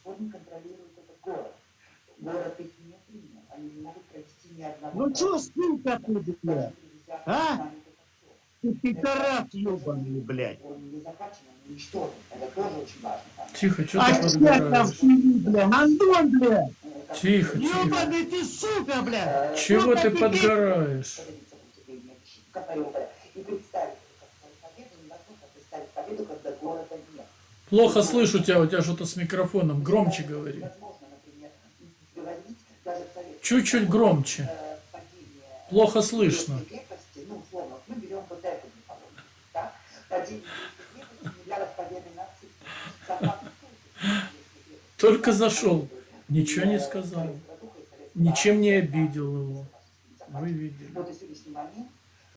он не контролирует этот город. Город их не принял. Они не могут провести ни одного. Ну что, сука ты, блядь? А? Ты пидорас ебаный, блядь. Он не захвачен, он уничтожен. Это тоже очень важно. Тихо, что А ты чем там подгораешь? хуйни, блядь? Антон, блядь. Тихо, тихо. Ебаный ты, сука, блядь. Чего Сука, ты подгораешь? И представить, как свою победу, невозможно представить победу, когда города нет. Плохо слышу тебя, у тебя что-то с микрофоном. Громче говори. Невозможно, например, говорить даже в Советском Чуть-чуть громче. падение Плохо слышно. крепости, ну, условно, мы берем вот эту мифологию, да? Падение крепости не для победы нации. Согласно Только зашел. Ничего не сказал. Ничем не обидел его. Вы видели. вот и сегодняшний момент